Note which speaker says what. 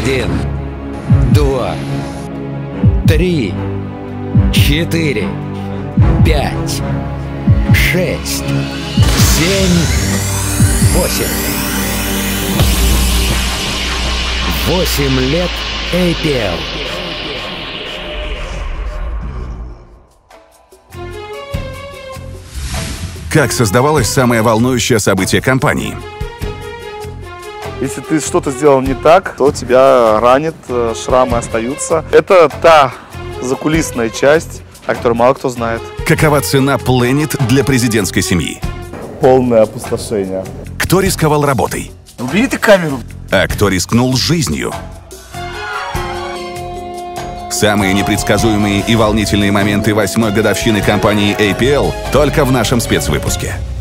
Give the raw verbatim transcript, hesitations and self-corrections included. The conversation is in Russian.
Speaker 1: Один, два, три, четыре, пять, шесть, семь, восемь. Восемь лет эй пи эл.
Speaker 2: Как создавалось самое волнующее событие компании?
Speaker 3: Если ты что-то сделал не так, то тебя ранит, шрамы остаются. Это та закулисная часть, о которой мало кто знает.
Speaker 2: Какова цена Planet для президентской семьи?
Speaker 3: Полное опустошение.
Speaker 2: Кто рисковал работой?
Speaker 3: Убери ты камеру.
Speaker 2: А кто рискнул жизнью? Самые непредсказуемые и волнительные моменты восьмой годовщины компании эй пи эл только в нашем спецвыпуске.